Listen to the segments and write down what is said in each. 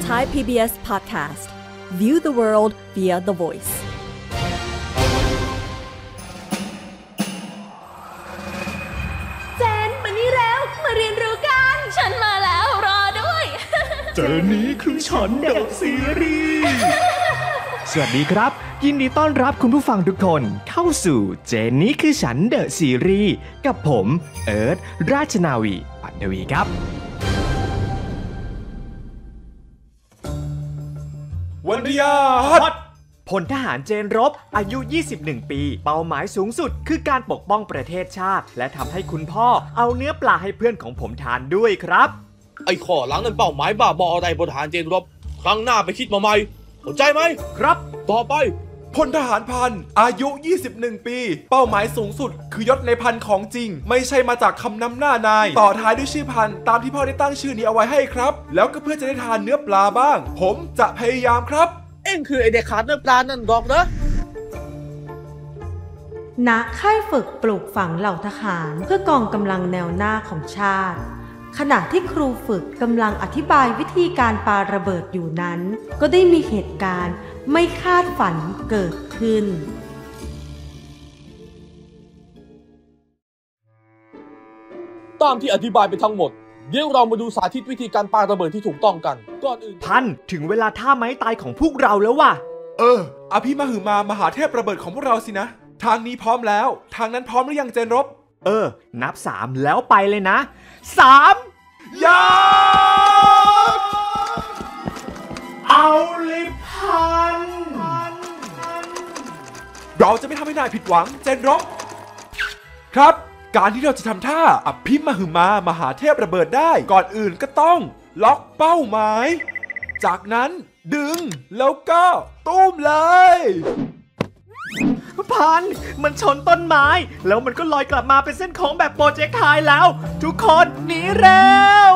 Thai PBS Podcast View the world via the voice เจนมานี่แล้วมาเรียนรู้กันฉันมาแล้วรอด้วยเจนนี้คือฉันเดอะซีรีส์สวัสดีครับยินดีต้อนรับคุณผู้ฟังทุกคนเข้าสู่เจนนี้คือฉันเดอะซีรีส์กับผมเอิร์ธราชนาวีปัทวีครับวันทยาพลทหารเจนรบอายุ21ปีเป้าหมายสูงสุดคือการปกป้องประเทศชาติและทำให้คุณพ่อเอาเนื้อปลาให้เพื่อนของผมทานด้วยครับไอ้ข้อหลังนั้นเป้าหมายบ้าบออะไรพลทหารเจนรบครั้งหน้าไปคิดมาใหม่เข้าใจไหมครับต่อไปพลทหารพันอายุ21ปีเป้าหมายสูงสุดคือยศในพันของจริงไม่ใช่มาจากคำนำหน้านายต่อท้ายด้วยชื่อพันตามที่พ่อได้ตั้งชื่อนี้เอาไว้ให้ครับแล้วก็เพื่อจะได้ทานเนื้อปลาบ้างผมจะพยายามครับเอ็งคือไอเด็กขาดเนื้อปลานั่นหรอกนะณค่ายฝึกปลูกฝังเหล่าทหารเพื่อกองกำลังแนวหน้าของชาติขณะที่ครูฝึกกำลังอธิบายวิธีการปาระเบิดอยู่นั้นก็ได้มีเหตุการณ์ไม่คาดฝันเกิดขึ้นตามที่อธิบายไปทั้งหมดเดี๋ยวเรามาดูสาธิตวิธีการปาระเบิดที่ถูกต้องกันก่อนอื่นพันถึงเวลาท่าไม้ตายของพวกเราแล้วว่ะอภิมหึมามหาเทพระเบิดของพวกเราสินะทางนี้พร้อมแล้วทางนั้นพร้อมหรือยังเจนรบนับ3แล้วไปเลยนะ3 ยักเอาลิพันเราจะไม่ทำให้นายผิดหวังเจนรบครับการที่เราจะทำท่าอภิมหึมามหาเทพระเบิดได้ก่อนอื่นก็ต้องล็อกเป้าหมายจากนั้นดึงแล้วก็ตุ้มเลยพันมันชนต้นไม้แล้วมันก็ลอยกลับมาเป็นเส้นโค้งแบบโปรเจกต์ไทล์แล้วทุกคนหนีเร็ว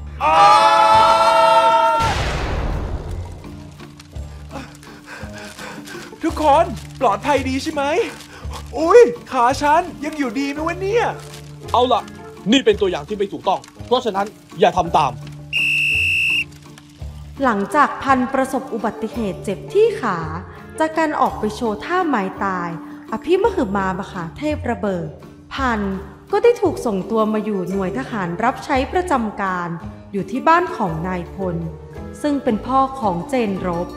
ทุกคนปลอดภัยดีใช่ไหมอุ๊ยขาฉันยังอยู่ดีไหมวะเนี่ยเอาล่ะนี่เป็นตัวอย่างที่ไม่ถูกต้องเพราะฉะนั้นอย่าทำตามหลังจากพันประสบอุบัติเหตุเจ็บที่ขาจากการออกไปโชว์ท่าไม้ตายอภิมหึมามหาเทพระเบิดพันก็ได้ถูกส่งตัวมาอยู่หน่วยทหารรับใช้ประจำการอยู่ที่บ้านของนายพลซึ่งเป็นพ่อของเจนรบ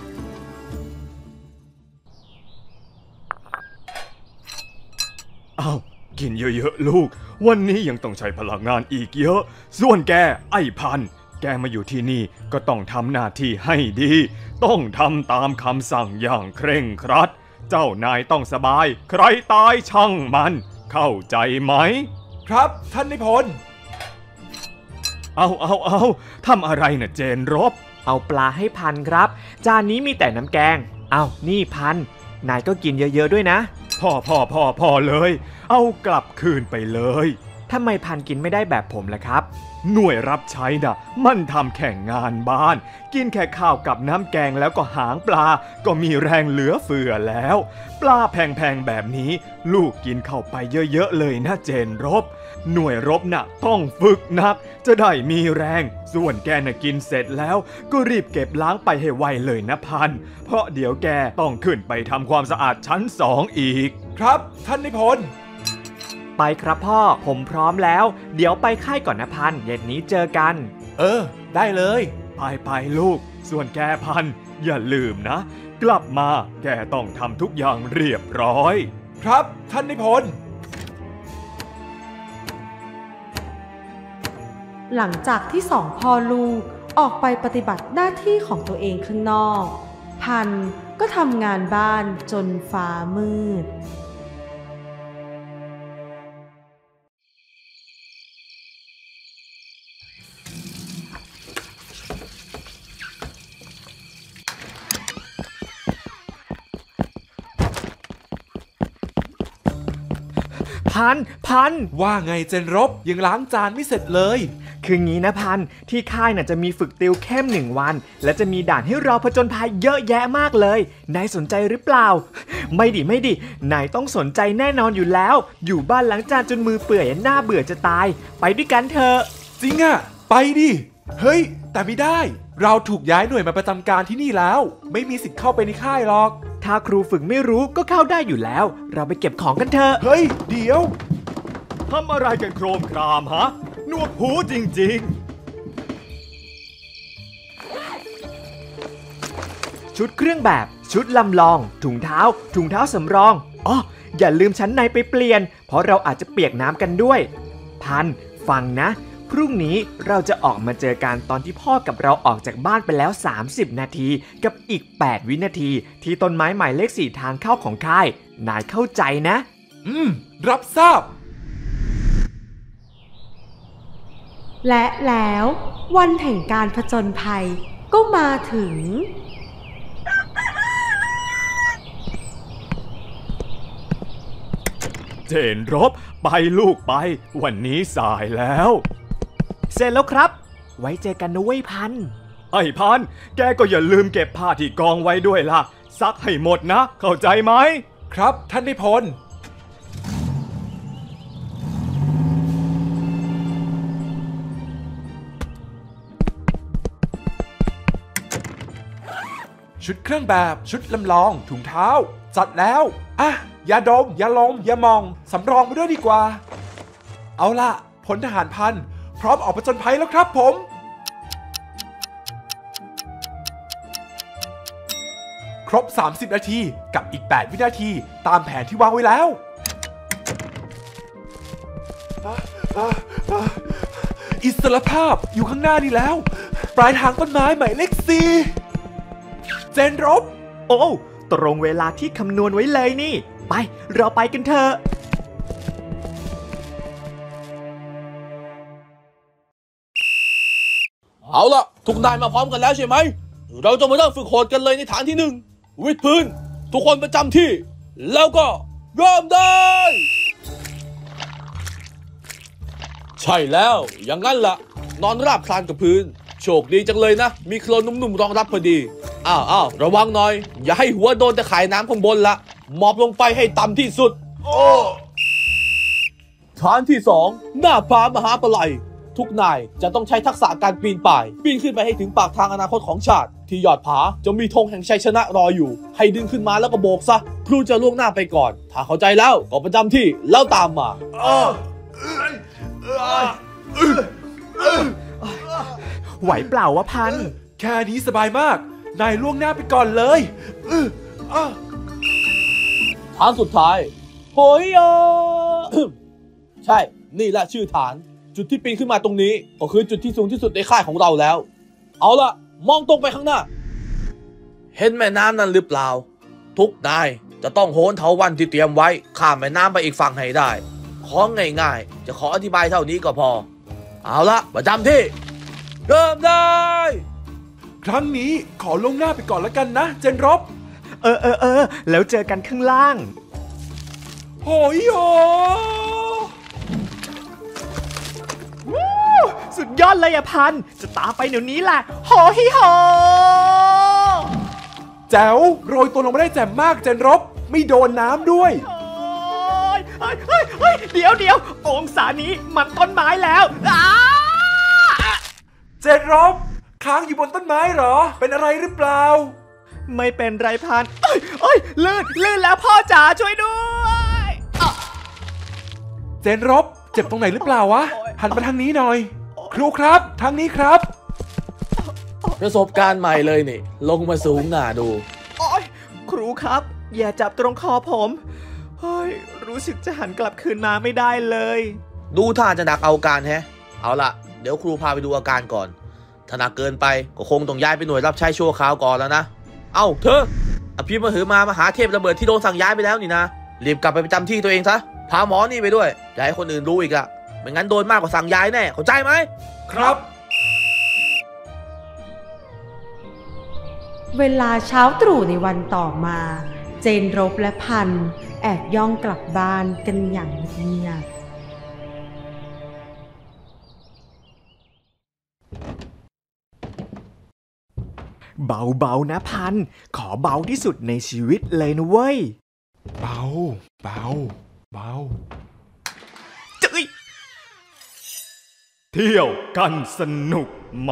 กินเยอะๆลูกวันนี้ยังต้องใช้พลังงานอีกเยอะส่วนแกไอ้พันแกมาอยู่ที่นี่ก็ต้องทำหน้าที่ให้ดีต้องทำตามคำสั่งอย่างเคร่งครัดเจ้านายต้องสบายใครตายช่างมันเข้าใจไหมครับท่านนายพลเอาทำอะไรน่ะเจนรบเอาปลาให้พันครับจานนี้มีแต่น้ำแกงนี่พันนายก็กินเยอะๆด้วยนะพอเลยเอากลับคืนไปเลยทำไมพันกินไม่ได้แบบผมล่ะครับหน่วยรับใช้น่ะมันทำแข่งงานบ้านกินแค่ข้าวกับน้ำแกงแล้วก็หางปลาก็มีแรงเหลือเฟือแล้วปลาแพงๆแบบนี้ลูกกินเข้าไปเยอะๆเลยนะเจนรบหน่วยรบน่ะต้องฝึกหนักจะได้มีแรงส่วนแกน่ะกินเสร็จแล้วก็รีบเก็บล้างไปให้ไวเลยนะพันเพราะเดี๋ยวแกต้องขึ้นไปทำความสะอาดชั้น2อีกครับท่านนายพลไปครับพ่อผมพร้อมแล้วเดี๋ยวไปค่ายก่อนนะพันเย็นนี้เจอกันได้เลยไปลูกส่วนแกพันอย่าลืมนะกลับมาแกต้องทำทุกอย่างเรียบร้อยครับท่านนายพลหลังจากที่สองพ่อลูกออกไปปฏิบัติหน้าที่ของตัวเองข้างนอกพันก็ทำงานบ้านจนฟ้ามืดพันว่าไงเจนรบยังล้างจานไม่เสร็จเลยคืองี้นะพันที่ค่ายน่ะจะมีฝึกติวเข้ม1 วันและจะมีด่านให้เราผจญภัยเยอะแยะมากเลยนายสนใจหรือเปล่าไม่ดินายต้องสนใจแน่นอนอยู่แล้วอยู่บ้านล้างจานจนมือเปื่อยน่าเบื่อจะตายไปด้วยกันเถอะจริงอ่ะไปดิเฮ้ยแต่ไม่ได้เราถูกย้ายหน่วยมาประจำการที่นี่แล้วไม่มีสิทธิ์เข้าไปในค่ายหรอกถ้าครูฝึกไม่รู้ก็เข้าได้อยู่แล้วเราไปเก็บของกันเถอะเฮ้ยเดี๋ยวทำอะไรกันโครมครามฮะหนวกหูจริงๆชุดเครื่องแบบชุดลำลองถุงเท้าสำรองอ๋ออย่าลืมชั้นในไปเปลี่ยนเพราะเราอาจจะเปียกน้ำกันด้วยพันฟังนะพรุ่งนี้เราจะออกมาเจอกันตอนที่พ่อกับเราออกจากบ้านไปแล้ว30นาทีกับอีก8วินาทีที่ต้นไม้หมายเลข4ทางเข้าของค่ายนายเข้าใจนะรับทราบและแล้ววันแห่งการผจญภัยก็มาถึงเจนรบไปลูกไปวันนี้สายแล้วเสร็จแล้วครับไว้เจอกันนะเว้ยพันไอ้พันแกก็อย่าลืมเก็บผ้าที่กองไว้ด้วยล่ะซักให้หมดนะเข้าใจไหมครับท่านนายพลชุดเครื่องแบบชุดลำลองถุงเท้าจัดแล้วอ่ะยาดมยาลมยามองสำรองไปด้วยดีกว่าเอาล่ะพลทหารพันพร้อมออกผจญภัยแล้วครับผมครบ30นาทีกับอีก8วินาทีตามแผนที่วางไว้แล้วอิสรภาพอยู่ข้างหน้านี่แล้วปลายทางต้นไม้หมายเลข4เจนรบโอ้ตรงเวลาที่คำนวณไว้เลยนี่ไปเราไปกันเถอะเอาล่ะทุกนายมาพร้อมกันแล้วใช่ไหมเราจะมาเริ่มฝึกโหดกันเลยในฐานที่1วิดพื้นทุกคนประจำที่แล้วก็เริ่มได้ใช่แล้วอย่างนั้นล่ะนอนราบคลานกับพื้นโชคดีจังเลยนะมีโคลนนุ่มๆรองรับพอดีอ้าวระวังหน่อยอย่าให้หัวโดนตะข่ายน้ำข้างบนละหมอบลงไปให้ต่ำที่สุดฐานที่2หน้าผามหาปลัยทุกนายจะต้องใช้ทักษะการปีนป่ายปีนขึ้นไปให้ถึงปากทางอนาคตของชาติที่ยอดผาจะมีธงแห่งชัยชนะรออยู่ให้ดึงขึ้นมาแล้วก็โบกซะครูจะล่วงหน้าไปก่อนถ้าเข้าใจแล้วก็ประจำที่แล้วตามมาไหวเปล่าวะพันแค่นี้สบายมากนายล่วงหน้าไปก่อนเลยฐานสุดท้ายโหยใช่นี่แหละชื่อฐานจุดที่ปีนขึ้นมาตรงนี้ก็คือจุดที่สูงที่สุดในค่ายของเราแล้วเอาล่ะมองตรงไปข้างหน้าเห็นแม่น้ำนั้นหรือเปล่าทุกนายจะต้องโหนเถาวัลย์ที่เตรียมไว้ข้ามแม่น้ำไปอีกฝั่งให้ได้ของง่ายๆจะขออธิบายเท่านี้ก็พอเอาละประจำที่เริ่มได้ครั้งนี้ขอล่วงหน้าไปก่อนแล้วกันนะเจนรบแล้วเจอกันข้างล่างโหยสุดยอดเลยอะพันจะตามไปเดี๋ยวนี้แหละโหฮิโหแจ๋วโรยตัวลงมาได้แจ่มมากเจนรบไม่โดนน้ำด้วยเดี๋ยวองศานี้มันต้นไม้แล้วเจนรบค้างอยู่บนต้นไม้เหรอเป็นอะไรหรือเปล่าไม่เป็นไรพันลื่นแล้วพ่อจ๋าช่วยด้วยเจนรบเจ็บตรงไหนหรือเปล่าวะหันมาทางนี้หน่อยครูครับทางนี้ครับประสบการณ์ใหม่เลยนี่ลงมาสูงหน้าดูครูครับอย่าจับตรงคอผมรู้สึกจะหันกลับคืนมาไม่ได้เลยดูท่าจะหนักเอาการแฮะเอาล่ะเดี๋ยวครูพาไปดูอาการก่อนถ้าหนักเกินไปก็คงต้องย้ายไปหน่วยรับใช้ชั่วคราวก่อนแล้วนะเอ้าเธออภิมหามามหาเทพระเบิดที่โดนสั่งย้ายไปแล้วนี่นะรีบกลับไปประจำที่ตัวเองซะพาหมอนี่ไปด้วยอย่าให้คนอื่นรู้อีกอะไม่งั้นโดนมากกว่าสั่งย้ายแน่เข้าใจไหมครับเวลาเช้าตรู่ในวันต่อมาเจนรบและพันแอบย่องกลับบ้านกันอย่างเงียบเบาๆนะพันขอเบาที่สุดในชีวิตเลยนะเว้ยเบาจึ๊ยเทเที่ยวกันสนุกไหม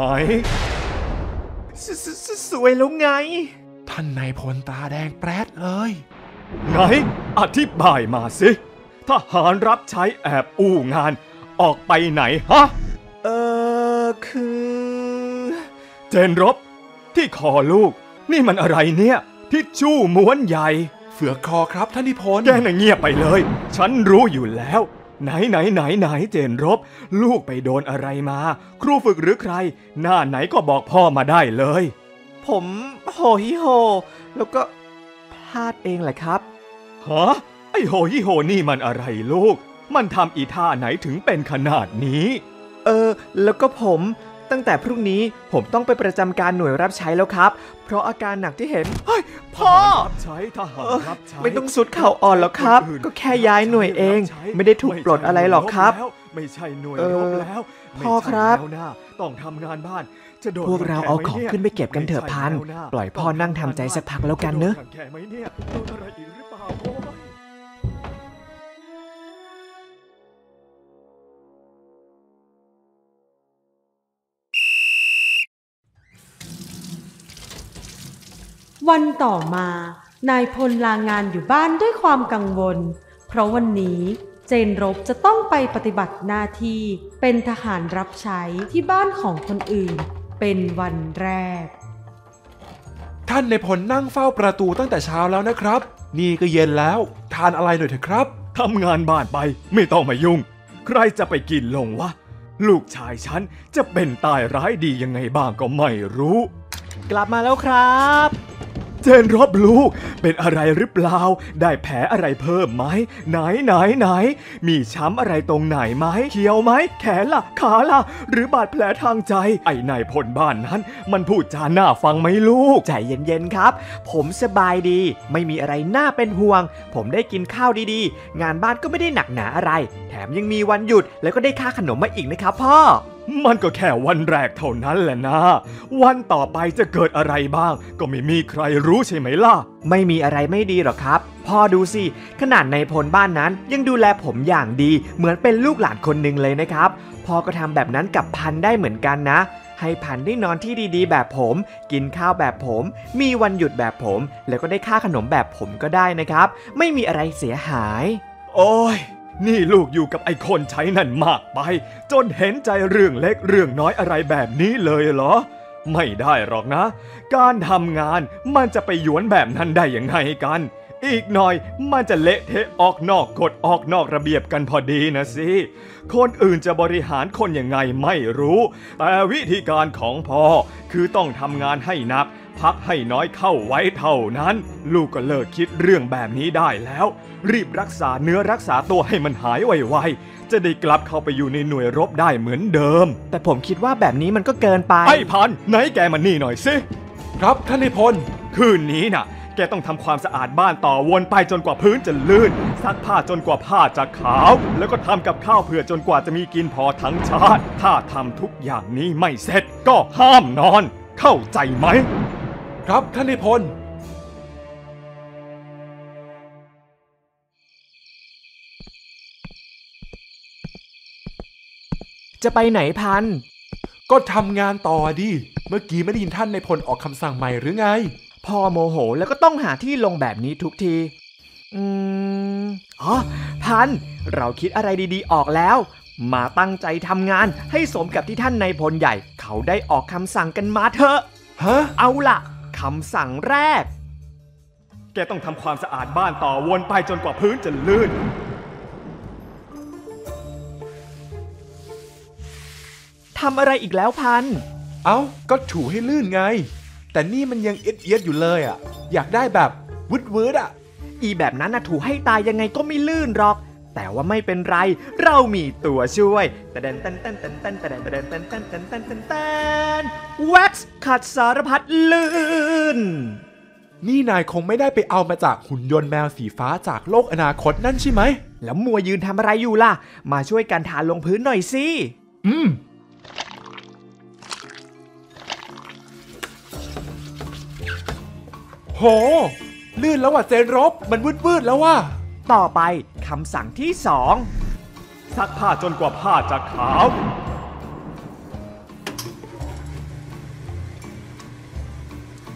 สวยแล้วไงท่านนายพลตาแดงแปรดเลยไหนอธิบายมาสิทหารรับใช้แอบอู้งานออกไปไหนฮะคือเจนรบที่คอลูกนี่มันอะไรเนี่ยทิชชู่ม้วนใหญ่เฟือกคอครับท่านนิพนธ์แกน่ะเงียบไปเลยฉันรู้อยู่แล้วไหนเจนรบลูกไปโดนอะไรมาครูฝึกหรือใครหน้าไหนก็บอกพ่อมาได้เลยผมโหฮิโฮแล้วก็พลาดเองแหละครับฮะไอโหฮิโฮนี่มันอะไรลูกมันทำอีท่าไหนถึงเป็นขนาดนี้แล้วก็ผมตั้งแต่พรุ่งนี้ผมต้องไปประจำการหน่วยรับใช้แล้วครับเพราะอาการหนักที่เห็นพ่อรับใช้ทหารรับใช้ไม่ต้องสุดเข่าอ่อนแล้วครับก็แค่ย้ายหน่วยเองไม่ได้ถูกปลดอะไรหรอกครับไม่ใช่หน่วยรบแล้วพ่อครับต้องทำงานบ้านพวกเราเอาของขึ้นไปเก็บกันเถอะพันปล่อยพ่อนั่งทำใจสักพักแล้วกันเนอะวันต่อมานายพลลางานอยู่บ้านด้วยความกังวลเพราะวันนี้เจนรบจะต้องไปปฏิบัติหน้าที่เป็นทหารรับใช้ที่บ้านของคนอื่นเป็นวันแรกท่านนายพลนั่งเฝ้าประตูตั้งแต่เช้าแล้วนะครับนี่ก็เย็นแล้วทานอะไรหน่อยเถอะครับทำงานบ้านไปไม่ต้องมายุ่งใครจะไปกินลงวะลูกชายฉันจะเป็นตายร้ายดียังไงบ้างก็ไม่รู้กลับมาแล้วครับเจนรบลูกเป็นอะไรหรือเปล่าได้แผลอะไรเพิ่มไหมไหนมีช้ำอะไรตรงไหนไหมเขียวไหมแขนล่ะขาล่ะหรือบาดแผลทางใจไอ้นายพลบ้านนั้นมันพูดจาน่าฟังไหมลูกใจเย็นๆครับผมสบายดีไม่มีอะไรน่าเป็นห่วงผมได้กินข้าวดีๆงานบ้านก็ไม่ได้หนักหนาอะไรแถมยังมีวันหยุดแล้วก็ได้ค่าขนมมาอีกนะครับพ่อมันก็แค่วันแรกเท่านั้นแหละนะวันต่อไปจะเกิดอะไรบ้างก็ไม่มีใครรู้ใช่ไหมล่ะไม่มีอะไรไม่ดีหรอกครับพ่อดูสิขนาดในพลบ้านนั้นยังดูแลผมอย่างดีเหมือนเป็นลูกหลานคนหนึ่งเลยนะครับพ่อก็ทำแบบนั้นกับพันได้เหมือนกันนะให้พันได้นอนที่ดีๆแบบผมกินข้าวแบบผมมีวันหยุดแบบผมแล้วก็ได้ค่าขนมแบบผมก็ได้นะครับไม่มีอะไรเสียหายโอ้ยนี่ลูกอยู่กับไอ้คนใช้นั่นมากไปจนเห็นใจเรื่องเล็กเรื่องน้อยอะไรแบบนี้เลยเหรอไม่ได้หรอกนะการทำงานมันจะไปหยวนแบบนั้นได้ยังไงกันอีกหน่อยมันจะเละเทะออกนอกกฎออกนอกระเบียบกันพอดีนะสิคนอื่นจะบริหารคนยังไงไม่รู้แต่วิธีการของพ่อคือต้องทำงานให้หนักพักให้น้อยเข้าไว้เท่านั้นลูกก็เลิกคิดเรื่องแบบนี้ได้แล้วรีบรักษาเนื้อรักษาตัวให้มันหายไวๆจะได้กลับเข้าไปอยู่ในหน่วยรบได้เหมือนเดิมแต่ผมคิดว่าแบบนี้มันก็เกินไปไอ้พันไหนแกมานี่หน่อยสิครับท่านนายพลคืนนี้น่ะแกต้องทำความสะอาดบ้านต่อวนไปจนกว่าพื้นจะลื่นซักผ้าจนกว่าผ้าจะขาวแล้วก็ทำกับข้าวเผื่อจนกว่าจะมีกินพอทั้งชาติถ้าทำทุกอย่างนี้ไม่เสร็จก็ห้ามนอนเข้าใจไหมครับท่านนายพลจะไปไหนพันก็ทำงานต่อดิเมื่อกี้ไม่ได้ยินท่านนายพลออกคำสั่งใหม่หรือไงพ่อโมโหแล้วก็ต้องหาที่ลงแบบนี้ทุกทีพันเราคิดอะไรดีๆออกแล้วมาตั้งใจทำงานให้สมกับที่ท่านนายพลใหญ่เขาได้ออกคำสั่งกันมาเถอะเอาล่ะคำสั่งแรกแกต้องทำความสะอาดบ้านต่อวนไปจนกว่าพื้นจะลื่นทำอะไรอีกแล้วพันก็ถูให้ลื่นไงแต่นี่มันยังเอียดอยู่เลยอ่ะอยากได้แบบวืดอ่ะแบบนั้นน่ะถูให้ตายยังไงก็ไม่ลื่นหรอกแต่ว่าไม่เป็นไรเรามีตัวช่วยแว็กซ์ขัดสารพัดลื่นนี่นายคงไม่ได้ไปเอามาจากหุ่นยนต์แมวสีฟ้าจากโลกอนาคตนั่นใช่ไหมแล้วมัวยืนทำอะไรอยู่ล่ะมาช่วยกันทาลงพื้นหน่อยสิโหลื่นแล้วว่ะเจนรบมันวืดแล้วว่ะต่อไปคำสั่งที่2ซักผ้าจนกว่าผ้าจะขาว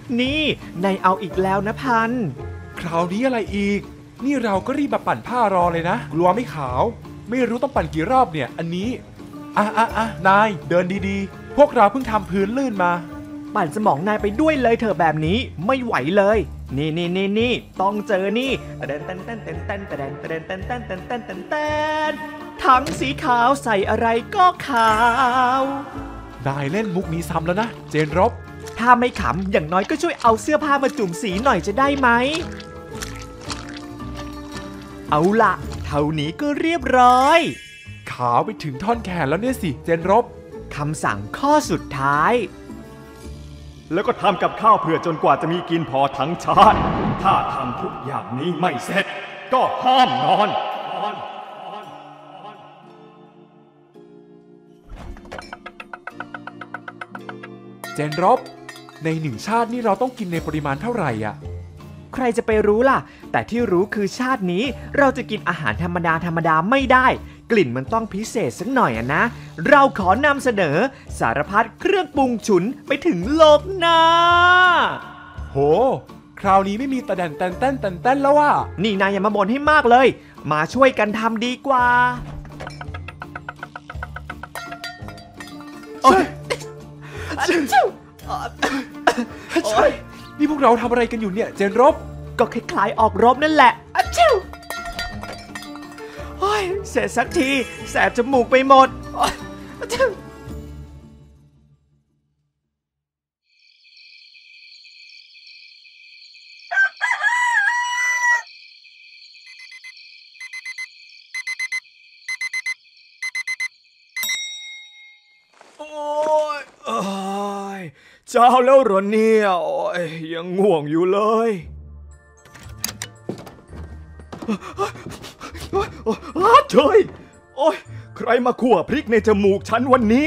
นี่นายเอาอีกแล้วนะพันคราวนี้อะไรอีกนี่เราก็รีบมาปั่นผ้ารอเลยนะกลัวไม่ขาวไม่รู้ต้องปั่นกี่รอบเนี่ยอันนี้นายเดินดีๆพวกเราเพิ่งทำพื้นลื่นมาปั่นสมองนายไปด้วยเลยเธอแบบนี้ไม่ไหวเลยนี่ต้องเจอนี่ถังสีขาวใส่อะไรก็ขาวนายเล่นมุกนี้ซ้ำแล้วนะเจนรบถ้าไม่ขำอย่างน้อยก็ช่วยเอาเสื้อผ้ามาจุ่มสีหน่อยจะได้ไหมเอาล่ะเท่านี้ก็เรียบร้อยขาวไปถึงท่อนแขนแล้วเนี่ยสิเจนรบคำสั่งข้อสุดท้ายแล้วก็ทำกับข้าวเผื่อจนกว่าจะมีกินพอทั้งชาติถ้าทำทุกอย่างนี้ไม่เสร็จก็ห้ามนอนเจนรบในหนึ่งชาตินี่เราต้องกินในปริมาณเท่าไหร่อ่ะใครจะไปรู้ล่ะแต่ที่รู้คือชาตินี้เราจะกินอาหารธรรมดาไม่ได้กลิ่นมันต้องพิเศษสักหน่อยนะเราขอนำเสนอสารพัดเครื่องปรุงฉุนไปถึงโลกหน้าโหคราวนี้ไม่มีตะแดนแตนแล้วว่ะนี่นายอย่ามาบ่นให้มากเลยมาช่วยกันทำดีกว่านี่พวกเราทำอะไรกันอยู่เนี่ยเจนรบก็คล้ายๆออกรบนั่นแหละเสร็จสักทีแสบจมูกไปหมดเจ้าแล้วเหรอเนี่ยยังง่วงอยู่เลยเฉยโอ้ยใครมาคั่วพริกในจมูกฉันวันนี้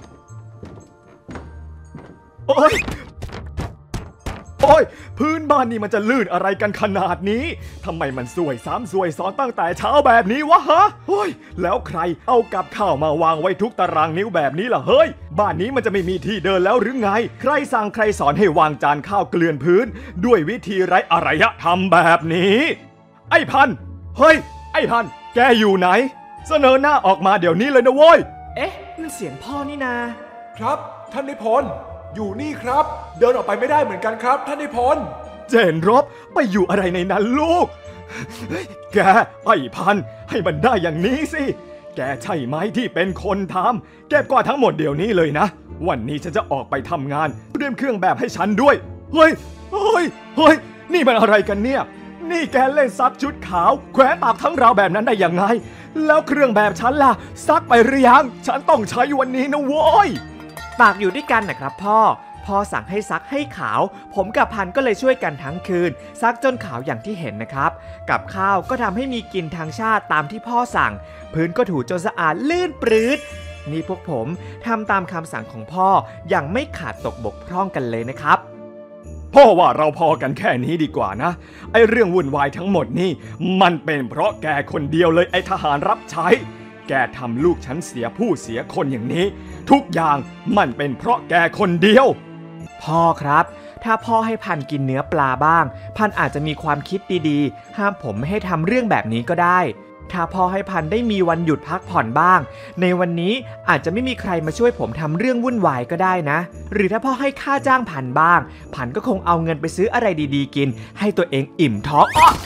โอ้ยพื้นบ้านนี่มันจะลื่นอะไรกันขนาดนี้ทำไมมันสวยซ้ำสวยซ้อนตั้งแต่เช้าแบบนี้วะฮะโอ้ยแล้วใครเอากับข้าวมาวางไว้ทุกตารางนิ้วแบบนี้ล่ะเฮ้ยบ้านนี้มันจะไม่มีที่เดินแล้วหรือไงใครสั่งใครสอนให้วางจานข้าวเกลื่อนพื้นด้วยวิธีไร้อารยธรรมแบบนี้ไอ้พันเฮ้ยไอ้พันแกอยู่ไหนเสนอหน้าออกมาเดี๋ยวนี้เลยนะโว้ยนั่นเสียงพ่อนี่นาครับท่านนายพลอยู่นี่ครับเดินออกไปไม่ได้เหมือนกันครับท่านนายพลเจนรบไปอยู่อะไรในนั้นลูกแกไอ้พันให้มันได้อย่างนี้สิแกใช่ไหมที่เป็นคนทำเก็บกวาดทั้งหมดเดี๋ยวนี้เลยนะวันนี้ฉันจะออกไปทำงานเตรียมเครื่องแบบให้ฉันด้วยเฮ้ยนี่มันอะไรกันเนี่ยนี่แกเล่นซักชุดขาวแขวนตากทั้งราวแบบนั้นได้ยังไงแล้วเครื่องแบบฉันล่ะซักไปหรือยังฉันต้องใช้วันนี้นะโว้ยตากอยู่ด้วยกันนะครับพ่อสั่งให้ซักให้ขาวผมกับพันก็เลยช่วยกันทั้งคืนซักจนขาวอย่างที่เห็นนะครับกับข้าวก็ทำให้มีกินทางชาติตามที่พ่อสั่งพื้นก็ถูจนสะอาดลื่นปรื๊ดนี่พวกผมทำตามคำสั่งของพ่ออย่างไม่ขาดตกบกพร่องกันเลยนะครับพ่อว่าเราพอกันแค่นี้ดีกว่านะไอ้เรื่องวุ่นวายทั้งหมดนี่มันเป็นเพราะแกคนเดียวเลยไอ้ทหารรับใช้แกทำลูกฉันเสียผู้เสียคนอย่างนี้ทุกอย่างมันเป็นเพราะแกคนเดียวพ่อครับถ้าพ่อให้พันกินเนื้อปลาบ้างพันอาจจะมีความคิดดีๆห้ามผมไม่ให้ทำเรื่องแบบนี้ก็ได้ถ้าพ่อให้พันได้มีวันหยุดพักผ่อนบ้างในวันนี้อาจจะไม่มีใครมาช่วยผมทำเรื่องวุ่นวายก็ได้นะหรือถ้าพ่อให้ค่าจ้างพันบ้างพันก็คงเอาเงินไปซื้ออะไรดีๆกินให้ตัวเองอิ่มท้อง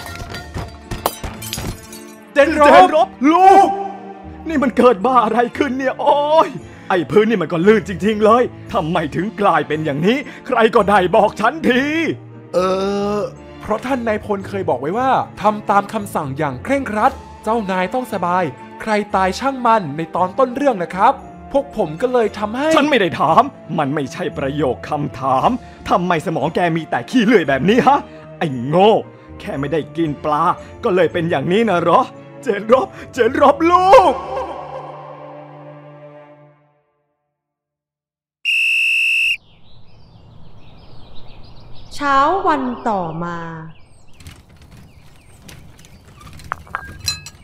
เจนรบลูกนี่มันเกิดบ้าอะไรขึ้นเนี่ยโอ้ยไอ้พื้นนี่มันก็ลื่นจริงๆเลยทำไมถึงกลายเป็นอย่างนี้ใครก็ได้บอกฉันทีเพราะท่านนายพลเคยบอกไว้ว่าทำตามคำสั่งอย่างเคร่งครัดเจ้านายต้องสบายใครตายช่างมันในตอนต้นเรื่องนะครับพวกผมก็เลยทำให้ฉันไม่ได้ถามมันไม่ใช่ประโยคคำถามทำไมสมองแกมีแต่ขี้เลื่อยแบบนี้ฮะไอ้โง่แค่ไม่ได้กินปลาก็เลยเป็นอย่างนี้นะเหรอเจนรบลูกเช้าวันต่อมา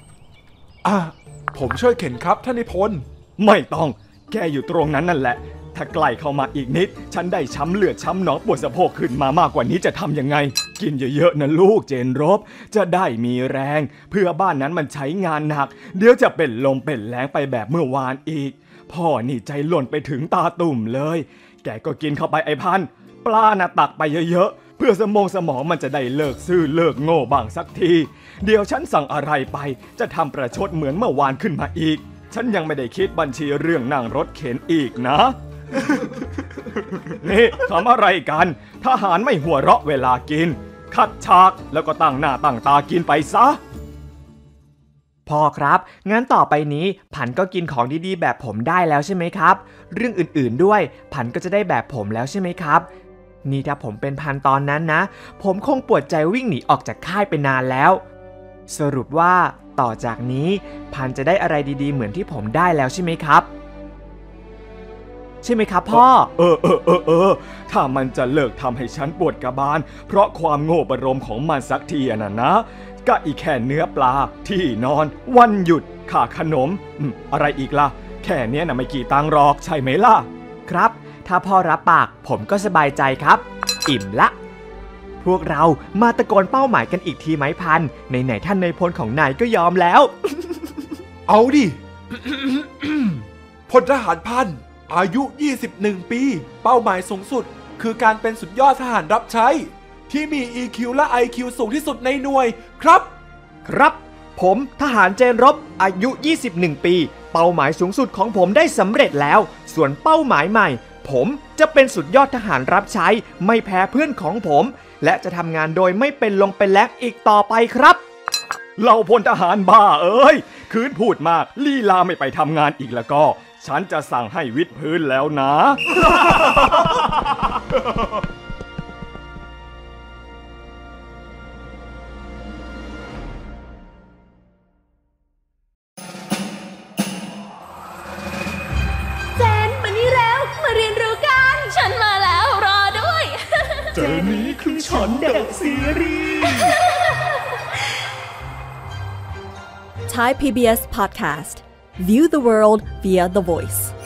ผมช่วยเข็นครับท่านนายพลไม่ต้องแกอยู่ตรงนั้นนั่นแหละถ้าใกล้เข้ามาอีกนิดฉันได้ช้ำเลือดช้ำหนองปวดสะโพกขึ้นมามากกว่านี้จะทำยังไงกินเยอะๆนะลูกเจนรบจะได้มีแรงเพื่อบ้านนั้นมันใช้งานหนักเดี๋ยวจะเป็นลมเป็นแรงไปแบบเมื่อวานอีกพ่อนี่ใจหล่นไปถึงตาตุ่มเลยแกก็กินเข้าไปไอ้พันปลาน่ะตักไปเยอะๆเพื่อสมองมันจะได้เลิกซื่อเลิกโง่บ้างสักทีเดี๋ยวฉันสั่งอะไรไปจะทำประชดเหมือนเมื่อวานขึ้นมาอีกฉันยังไม่ได้คิดบัญชีเรื่องนั่งรถเข็นอีกนะ นี่ทำอะไรกันทหารไม่หัวเราะเวลากินคัดฉากแล้วก็ตั้งหน้าตั้งตากินไปซะพ่อครับงั้นต่อไปนี้ผันก็กินของดีๆแบบผมได้แล้วใช่ไหมครับเรื่องอื่นๆด้วยผันก็จะได้แบบผมแล้วใช่ไหมครับนี่ถ้าผมเป็นพันตอนนั้นนะผมคงปวดใจวิ่งหนีออกจากค่ายไปนานแล้วสรุปว่าต่อจากนี้พันจะได้อะไรดีๆเหมือนที่ผมได้แล้วใช่ไหมครับใช่ไหมครับพ่อถ้ามันจะเลิกทำให้ฉันปวดกระบาลเพราะความโง่ประโลมของมันสักทีนะก็อีกแค่เนื้อปลาที่นอนวันหยุดค่าขนมอะไรอีกล่ะแค่เนี้ยนะไม่กี่ตังค์หรอกใช่ไหมล่ะครับถ้าพ่อรับปากผมก็สบายใจครับอิ่มละพวกเรามาตะโกนเป้าหมายกันอีกทีไหมพันไหนท่านนายพลของนายก็ยอมแล้วเอาดิ พลทหารพันอายุ21ปีเป้าหมายสูงสุดคือการเป็นสุดยอดทหารรับใช้ที่มี EQ และ IQ สูงที่สุดในหน่วยครับผมทหารเจนรบอายุ21ปีเป้าหมายสูงสุดของผมได้สำเร็จแล้วส่วนเป้าหมายใหม่ผมจะเป็นสุดยอดทหารรับใช้ไม่แพ้เพื่อนของผมและจะทำงานโดยไม่เป็นลงเป็นแลกอีกต่อไปครับเราพลทหารบ้าเอ้ยคืนพูดมากลีลาไม่ไปทำงานอีกแล้วก็ฉันจะสั่งให้วิดพื้นแล้วนะเจนมานี่แล้วมาเรียนรู้กันฉันมาแล้วรอด้วยเจนนี้คือฉันเดอะซีรีส์ Thai PBS Podcast. View the world via the voice.